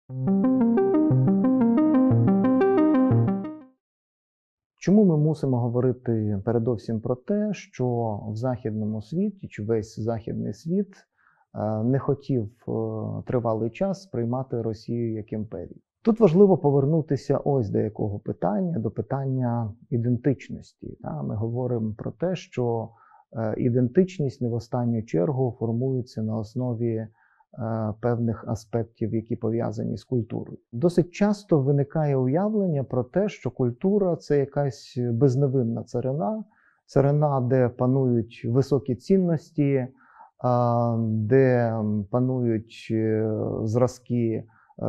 Чому ми мусимо говорити передовсім про те, що в західному світі, чи весь західний світ не хотів тривалий час сприймати Росію як імперію? Тут важливо повернутися ось до якого питання, до питання ідентичності. Ми говоримо про те, що ідентичність не в останню чергу формується на основі певних аспектів, які пов'язані з культурою. Досить часто виникає уявлення про те, що культура – це якась безневинна царина, де панують високі цінності, де панують зразки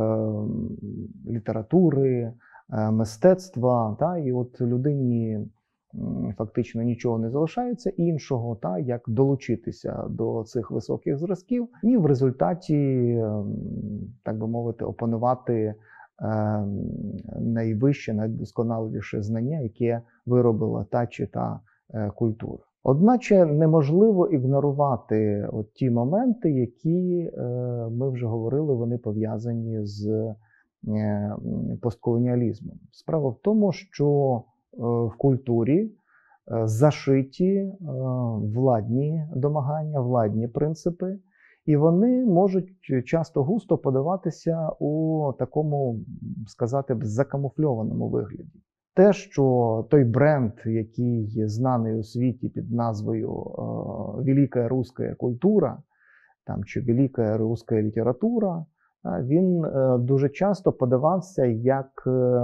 літератури, мистецтва, і от людині фактично нічого не залишається іншого, як долучитися до цих високих зразків і в результаті, так би мовити, опанувати найвище, найдосконаліше знання, яке виробила та чи та культура. Одначе неможливо ігнорувати от ті моменти, які, ми вже говорили, вони пов'язані з постколоніалізмом. Справа в тому, що в культурі зашиті владні домагання, владні принципи, і вони можуть часто густо подаватися у такому, сказати б, закамуфльованому вигляді. Те, що той бренд, який знаний у світі під назвою «Велика русская культура» чи «Велика русская література», він дуже часто подавався як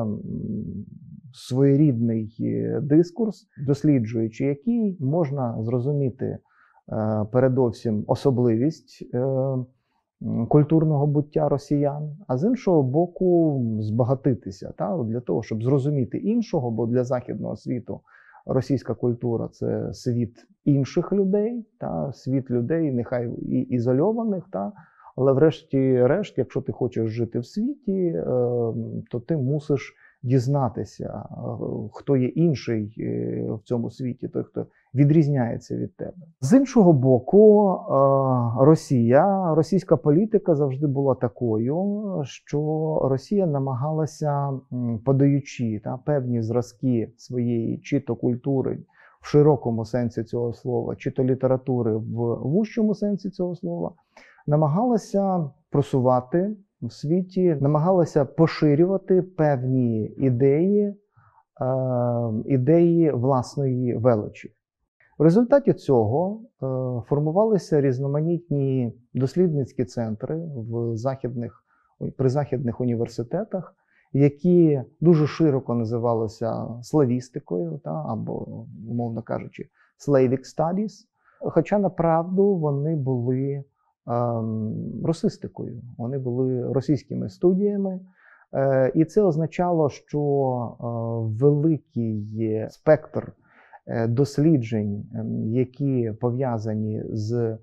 своєрідний дискурс, досліджуючи який можна зрозуміти передовсім особливість культурного буття росіян, а з іншого боку збагатитися для того, щоб зрозуміти іншого, бо для західного світу російська культура – це світ інших людей, світ людей нехай і ізольованих, але врешті-решт, якщо ти хочеш жити в світі, то ти мусиш дізнатися, хто є інший в цьому світі, той, хто відрізняється від тебе. З іншого боку, російська політика завжди була такою, що Росія намагалася, подаючи певні зразки своєї чи то культури в широкому сенсі цього слова, чи то літератури в вужчому сенсі цього слова, намагалася просувати в світі, намагалася поширювати певні ідеї власної величі. В результаті цього формувалися різноманітні дослідницькі центри при західних університетах, які дуже широко називалися славістикою, або, умовно кажучи, Slavic Studies, хоча направду вони були росистикою, вони були російськими студіями, і це означало, що великий спектр досліджень, які пов'язані з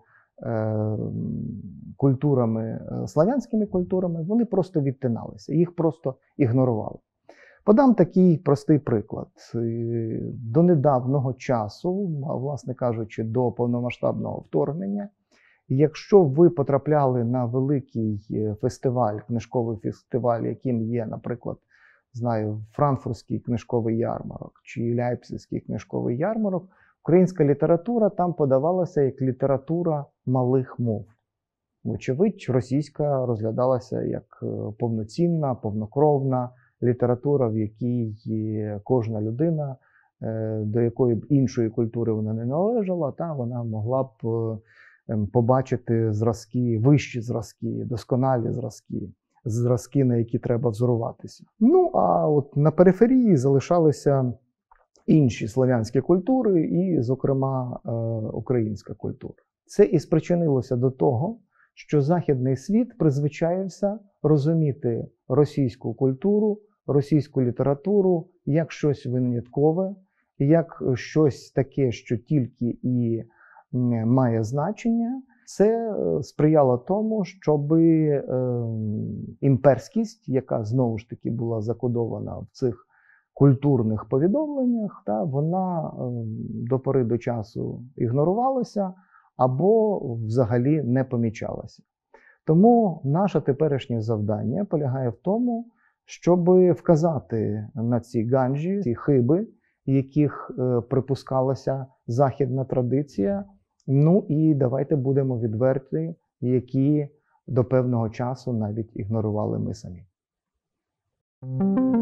культурами, славянськими культурами, вони просто відтиналися, їх просто ігнорували. Подам такий простий приклад. До недавнього часу, власне кажучи, до повномасштабного вторгнення, якщо ви потрапляли на великий фестиваль, книжковий фестиваль, яким є, наприклад, Франкфуртський книжковий ярмарок чи Ляйпцизький книжковий ярмарок, українська література там подавалася як література малих мов. Вочевидь, російська розглядалася як повноцінна, повнокровна література, в якій кожна людина, до якої б іншої культури вона не належала, вона могла б побачити зразки, вищі зразки, досконалі зразки, на які треба взоруватися. А от на периферії залишалися інші слов'янські культури і, зокрема, українська культура. Це і спричинилося до того, що західний світ призвичаєвся розуміти російську культуру, російську літературу як щось виняткове, як щось таке, що тільки і має значення. Це сприяло тому, щоб імперськість, яка знову ж таки була закодована в цих культурних повідомленнях, вона до пори до часу ігнорувалася або взагалі не помічалася. Тому наше теперішнє завдання полягає в тому, щоб вказати на ці ганджі, ці хиби, яких припускалася західна традиція. Ну і давайте будемо відверті, які до певного часу навіть ігнорували ми самі.